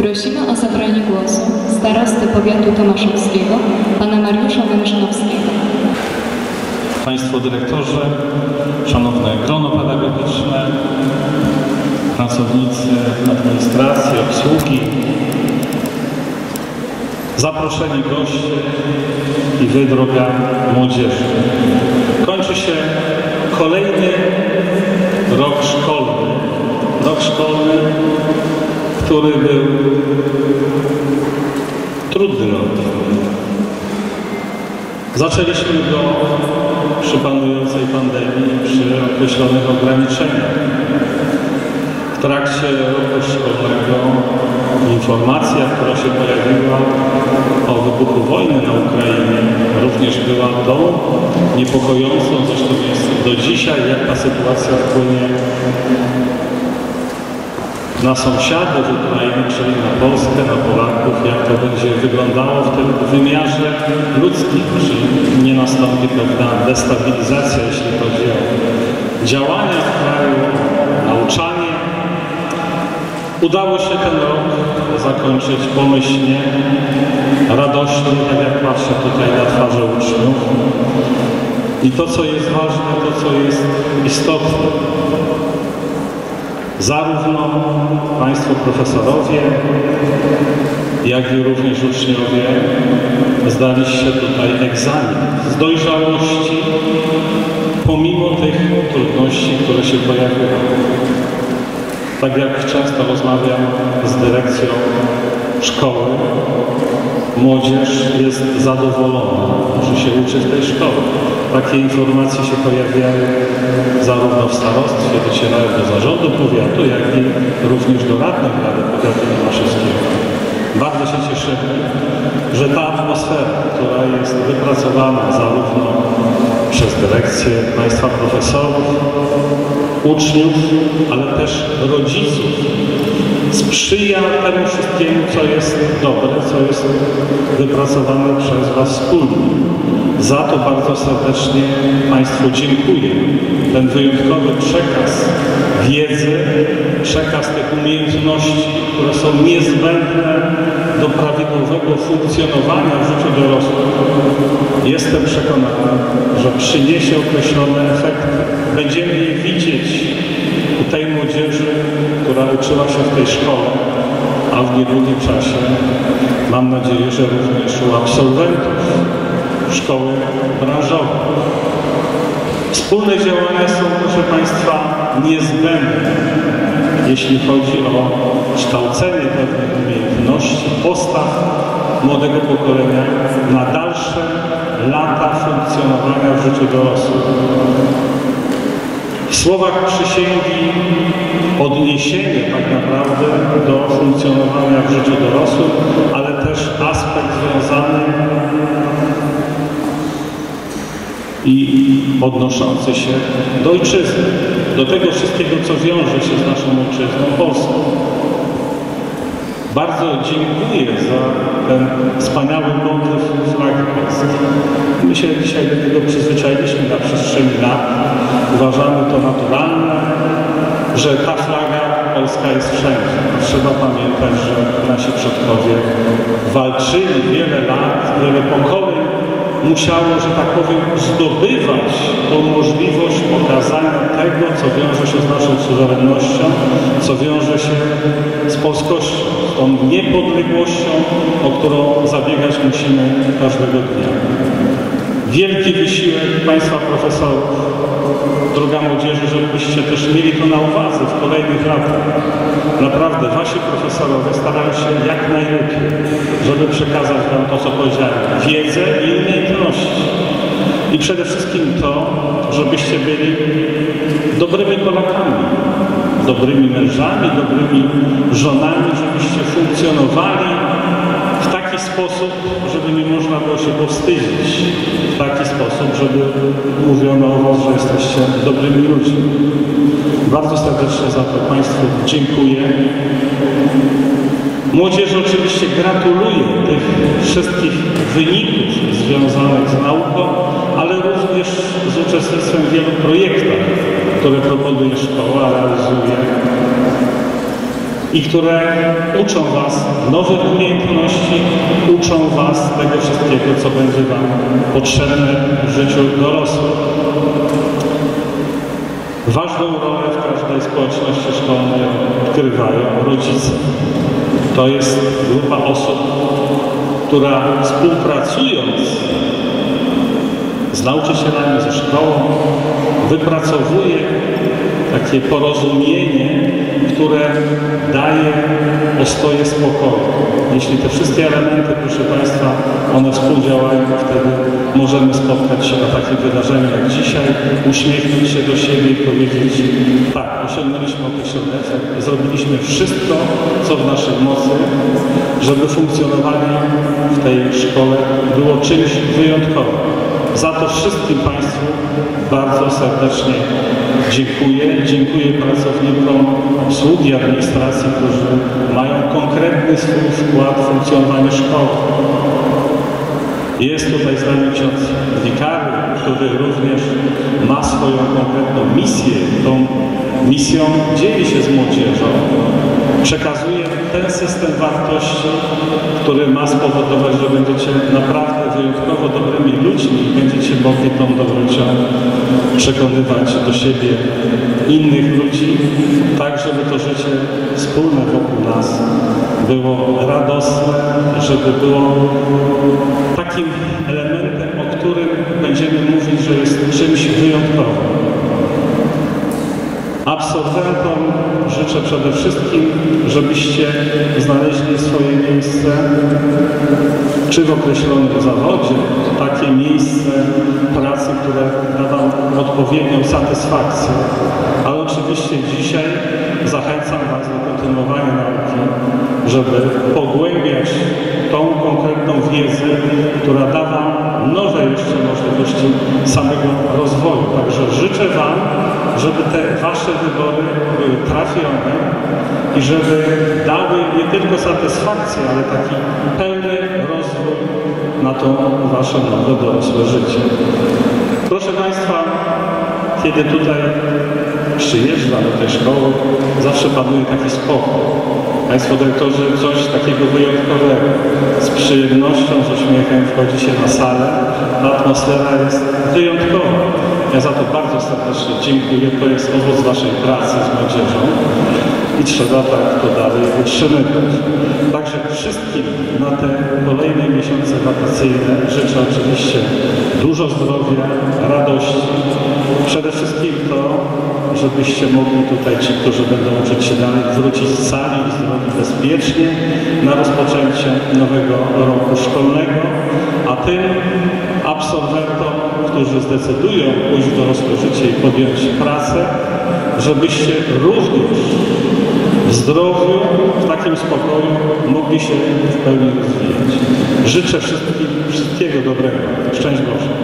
Prosimy o zabranie głosu starostę powiatu tomaszowskiego, pana Mariusza Węgrzynowskiego. Państwo dyrektorzy, szanowne grono pedagogiczne, pracownicy administracji, obsługi, zaproszeni goście i wy, droga młodzieży. Kończy się kolejny rok szkolny. Rok szkolny, który był trudny rok. Zaczęliśmy go przy panującej pandemii, przy określonych ograniczeniach. W trakcie roku szkolnego informacja, która się pojawiła o wybuchu wojny na Ukrainie, również była tą niepokojącą, zresztą jest do dzisiaj, jak ta sytuacja wpłynie na sąsiadów Ukrainy, czyli na Polskę, na Polaków, jak to będzie wyglądało w tym wymiarze ludzkim, czy nie nastąpi pewna destabilizacja, jeśli chodzi o działania w kraju, nauczanie. Udało się ten rok zakończyć pomyślnie, radośnie, tak jak patrzę tutaj na twarze uczniów. I to, co jest ważne, to, co jest istotne, zarówno Państwo profesorowie, jak i również uczniowie zdaliście tutaj egzamin z dojrzałości, pomimo tych trudności, które się pojawiły. Tak jak często rozmawiam z dyrekcją szkoły, młodzież jest zadowolona, że się uczy w tej szkole. Takie informacje się pojawiają zarówno w starostwie, docierają do zarządu powiatu, jak i również do radnych Rady Powiatu Tomaszewskiego. Bardzo się cieszymy, że ta atmosfera, która jest wypracowana zarówno przez dyrekcję, Państwa profesorów, uczniów, ale też rodziców, sprzyja temu wszystkiemu, co jest dobre, co jest wypracowane przez Was wspólnie. Za to bardzo serdecznie Państwu dziękuję. Ten wyjątkowy przekaz wiedzy, przekaz tych umiejętności, które są niezbędne do prawidłowego funkcjonowania w życiu dorosłym, jestem przekonany, że przyniesie określone efekty. Będziemy je widzieć u tej młodzieży, która uczyła się w tej szkole, a w niedługim czasie, mam nadzieję, że również u absolwentów szkoły branżowej. Wspólne działania są, proszę Państwa, niezbędne, jeśli chodzi o kształcenie pewnych umiejętności, postaw młodego pokolenia na dalsze lata funkcjonowania w życiu dorosłym. W słowach przysięgi odniesienie tak naprawdę do funkcjonowania w życiu dorosłym, ale też aspekt związany i odnoszący się do ojczyzny, do tego wszystkiego, co wiąże się z naszą ojczyzną Polską. Bardzo dziękuję za ten wspaniały motyw flagi polskiej. My się dzisiaj do tego przyzwyczailiśmy na przestrzeni lat. Uważamy to naturalne, że ta flaga polska jest wszędzie. Trzeba pamiętać, że nasi przodkowie walczyli wiele lat, wiele pokoleń musiało, że tak powiem, zdobywać tą możliwość pokazania tego, co wiąże się z naszą suwerennością, co wiąże się z polskością, z tą niepodległością, o którą zabiegać musimy każdego dnia. Wielki wysiłek Państwa profesorów, droga młodzieży, żebyście też mieli to na uwadze w kolejnych latach. Naprawdę Wasi profesorowie starają się jak najlepiej, żeby przekazać Wam to, co powiedziałem, wiedzę i umiejętności. I przede wszystkim to, żebyście byli dobrymi Polakami, dobrymi mężami, dobrymi żonami, żebyście funkcjonowali w taki sposób, żeby nie można było się powstydzić. W taki sposób, żeby mówiono o Was, że jesteście dobrymi ludźmi. Bardzo serdecznie za to Państwu dziękuję. Młodzieży oczywiście gratuluję tych wszystkich wyników związanych z nauką, ale również z uczestnictwem w wielu projektach, które proponuje szkoła, realizuje. i które uczą Was nowych umiejętności, uczą Was tego wszystkiego, co będzie Wam potrzebne w życiu dorosłym. Ważną rolę w każdej społeczności szkolnej odgrywają rodzice. To jest grupa osób, która współpracując z nauczycielami, ze szkołą, wypracowuje takie porozumienie, które daje ostoję spokoju. Jeśli te wszystkie elementy, proszę Państwa, one współdziałają, wtedy możemy spotkać się na takim wydarzeniu jak dzisiaj, uśmiechnąć się do siebie i powiedzieć: tak, osiągnęliśmy określony efekt, zrobiliśmy wszystko, co w naszej mocy, żeby funkcjonowanie w tej szkole było czymś wyjątkowym. Za to wszystkim Państwu bardzo serdecznie dziękuję. Dziękuję pracownikom obsługi administracji, którzy mają konkretny swój wkład w funkcjonowanie szkoły. Jest tutaj z nami ksiądz wikary, który również ma swoją konkretną misję. Tą misją dzieli się z młodzieżą, przekazuje ten system wartości, który ma spowodować, że będziecie naprawdę wyjątkowo dobrymi ludźmi i będziecie mogli tą dobrocią przekonywać do siebie innych ludzi, tak żeby to życie wspólne wokół nas było radosne, żeby było takim elementem, o którym będziemy mówić, że jest czymś wyjątkowym. Absolwentom życzę przede wszystkim, żebyście znaleźli swoje miejsce, czy w określonym zawodzie, takie miejsce pracy, które da Wam odpowiednią satysfakcję. Ale oczywiście dzisiaj zachęcam Was do kontynuowania nauki, żeby pogłębiać tą konkretną wiedzę, która da Wam nowe jeszcze możliwości samego rozwoju. Także życzę Wam, żeby te Wasze wybory były trafione i żeby dały nie tylko satysfakcję, ale taki pełny rozwój na to Wasze nowe dorosłe życie. Proszę Państwa, kiedy tutaj przyjeżdżam do tej szkoły, zawsze panuje taki spokój. Państwo dyrektorzy coś takiego wyjątkowego. Z przyjemnością, z uśmiechem wchodzi się na salę. Ta atmosfera jest wyjątkowa. Ja za to bardzo serdecznie dziękuję. To jest owoc Waszej pracy z młodzieżą i trzeba tak to dalej utrzymywać. Także wszystkim na te kolejne miesiące wakacyjne życzę oczywiście dużo zdrowia, radości. Przede wszystkim to, żebyście mogli tutaj, ci, którzy będą uczyć się dalej, wrócić sami i zdrowi bezpiecznie na rozpoczęcie nowego roku szkolnego, a tym absolwentom, którzy zdecydują pójść w dorosłe życie i podjąć pracę, żebyście również w zdrowiu, w takim spokoju mogli się w pełni rozwijać. Życzę wszystkiego dobrego. Szczęść Boże.